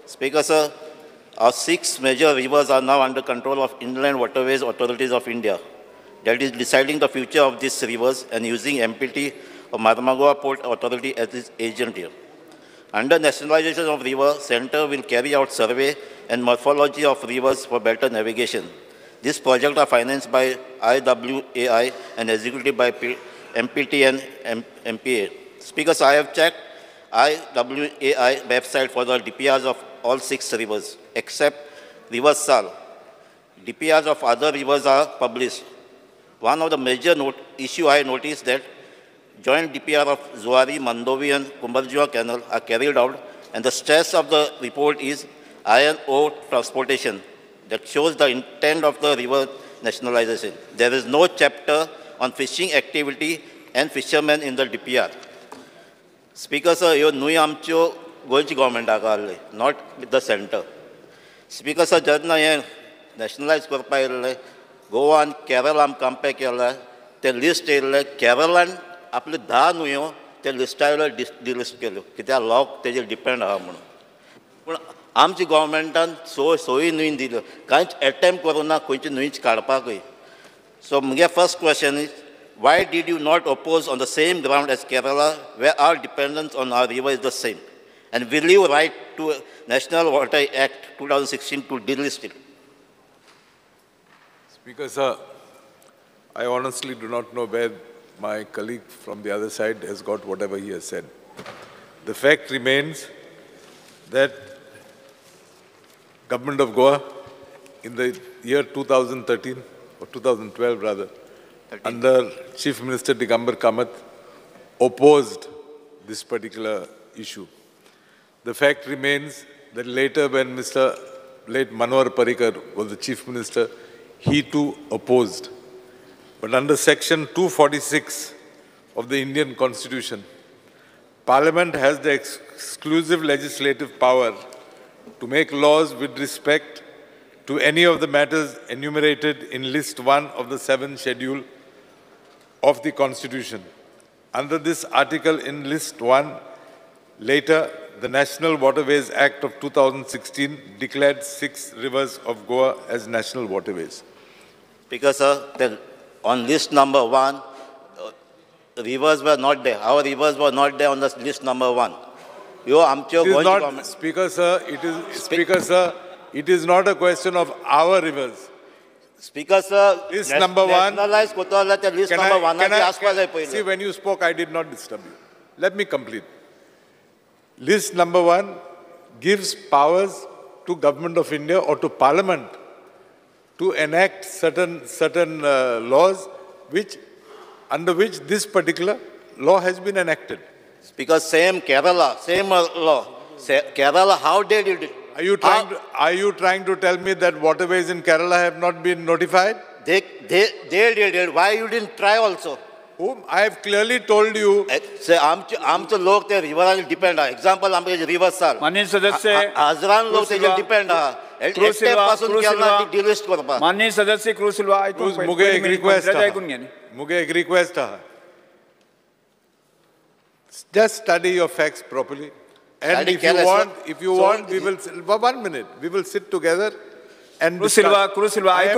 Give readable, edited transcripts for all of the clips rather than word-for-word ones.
Speaker, sir, our 6 major rivers are now under control of Inland Waterways Authorities of India. That is deciding the future of these rivers and using MPT or Marmagua Port Authority as its agent here. Under nationalization of river, Center will carry out survey and morphology of rivers for better navigation. These projects are financed by IWAI and executed by MPT and MPA. Speakers, I have checked IWAI website for the DPRs of all 6 rivers, except River Sal. DPRs of other rivers are published. One of the major issue I noticed that joint DPR of Zuari, Mandovi and Kumbarjua Canal are carried out, and the stress of the report is iron ore transportation. That shows the intent of the river nationalization. There is no chapter on fishing activity and fishermen in the DPR. Speaker, sir, you nui amcho goinchi government agalle, not with the center. Speaker, sir, jadna ye nationalize korpa ille, Goa and Kerala am compare केला, ते list ille Kerala आपले 10 नुयो ते लिस्टायला delist केलो, कित्याक lock तेजे depend आहा म्हणून. पण आमची गव्हर्मेंटान सोयी न्हय दिल्यो, कांयच अटेम्प्ट करूना खंयची न्हंयच काडपाकय. So my first question is, why did you not oppose on the same ground as Kerala, where our dependence on our river is the same? And will you write to National Water Act 2016 to delist it? Speaker, sir, I honestly do not know where my colleague from the other side has got whatever he has said. The fact remains that Government of Goa in the year 2013, or 2012 rather, 13. Under Chief Minister Digambar Kamath, opposed this particular issue. The fact remains that later when Mr. late Manohar Parrikar was the Chief Minister, he too opposed. But under Section 246 of the Indian Constitution, Parliament has the exclusive legislative power to make laws with respect to any of the matters enumerated in List 1 of the 7th Schedule of the Constitution. Under this article in List 1, later, the National Waterways Act of 2016 declared 6 rivers of Goa as national waterways. Because on list number 1, rivers were not there. Our rivers were not there on the list number 1. Speaker, sir, it is not a question of our rivers. Speaker, sir, list number 1. See, when you spoke, I did not disturb you. Let me complete. List number 1 gives powers to Government of India or to Parliament to enact certain laws under which this particular law has been enacted. Because same Kerala, same law. Kerala, how did it? Are you trying to tell me that waterways in Kerala have not been notified? They did. Why you didn't try also? Whom? I have clearly told you. Say, आमचे लोक ते रिवरार depend आहे. Example आमचे river साल. माननीय सदस्य. हजारां लोक तेजे डिपेंड आहे. माननीय सदस्य क्रूज सिल्वा. मुगे एक रिक्वेस्ट आहे. Just study your facts properly. And if you want, we will, for 1 minute, we will sit together and Cruz Silva, I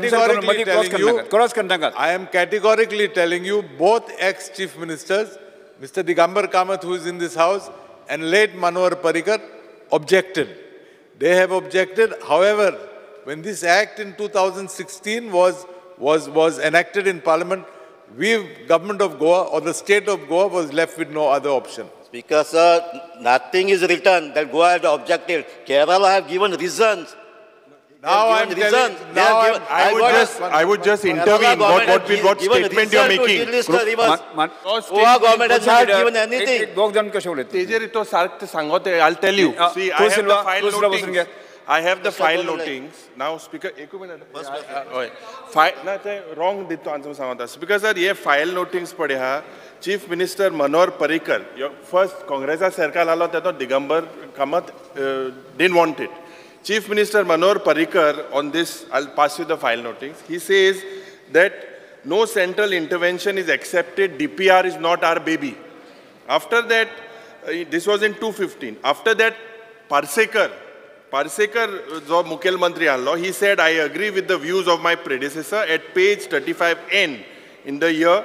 am categorically telling you, both ex-chief ministers, Mr. Digambar Kamath, who is in this house, and late Manohar Parrikar, objected. They have objected. However, when this act in 2016 was enacted in Parliament, Government of Goa or the state of Goa was left with no other option. Speaker, sir, nothing is written that Goa has objected. Kerala have given reasons. Now I would just intervene. What statement you are making? Goa government has not given anything. I'll tell you. See, I have the file notings. Now, Speaker, wrong answer. Speaker, sir, ये file notings पढ़े हैं. Chief Minister Manohar Parrikar, your first Congress सरकार आला था Digambar Kamath didn't want it. Chief Minister Manohar Parrikar on this, I'll pass you the file notings. He says that no central intervention is accepted. DPR is not our baby. After that, this was in 2015. After that, Parsekar, Parsekar, जो मुखेलमंत्री आलो, he said, I agree with the views of my predecessor at page 35N in the year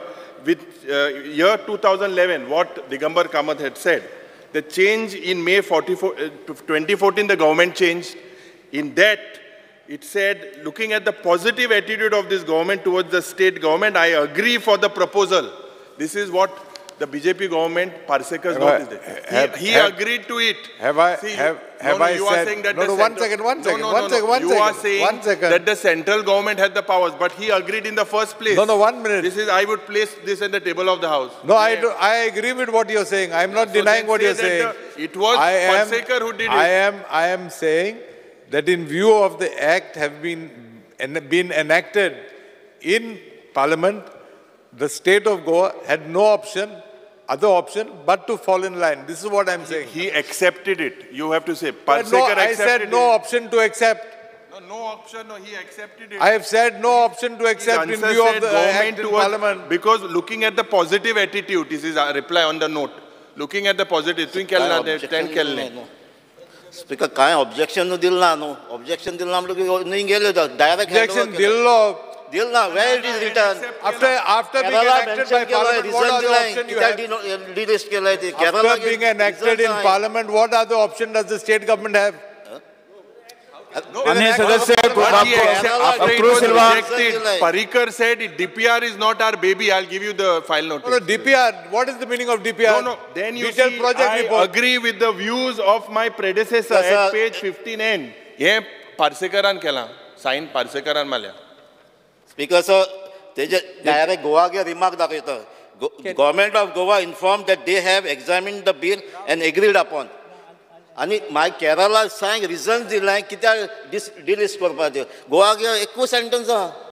2011, what Digambar Kamath had said. The change in May 2014, the government changed. In that, it said, looking at the positive attitude of this government towards the state government, I agree for the proposal. This is what the BJP government, Parsekar's notice did. He agreed to it. Have I You are said, saying that no, the one central- second. You are saying that the central government had the powers, but he agreed in the first place. No, 1 minute. This is, I would place this in the table of the house. No, I agree with what you're saying. I'm not denying what you're saying. It was Parsekar who did it. I am saying that in view of the act have been enacted in Parliament, the state of Goa had no other option but to fall in line. This is what I'm saying. He accepted it. You have to say. But no, I said no option to accept. No option. No, he accepted it. I have said no option to accept in view of the act in Parliament. Because looking at the positive attitude, this is a reply on the note. Looking at the positive, Speaker, काय objection no दिलना no objection दिलना हम लोग नहीं गेले direct Objection दिल्लो. दिलना where it is written After being enacted by Parliament, what other option you have? After being enacted in Parliament, what other option does the state government have? अन्य सदस्य After it Cruz was Silva rejected, Parikar said, DPR is not our baby. I'll give you the file notice. No, DPR, what is the meaning of DPR? No. Then you Detailed see, project I report. agree with the views of my predecessor at page 15N. हे पार्सेकरान केला, sign पार्सेकरान मारल्या. Speaker, sir, तेजे direct Goa के remark दाखवता. Government of Goa informed that they have examined the bill and agreed upon. आणि माय केरला सांग रिझन दिलाय कित्याक डिलीट करपाचें गोवा एकूच सेंटन्स आहा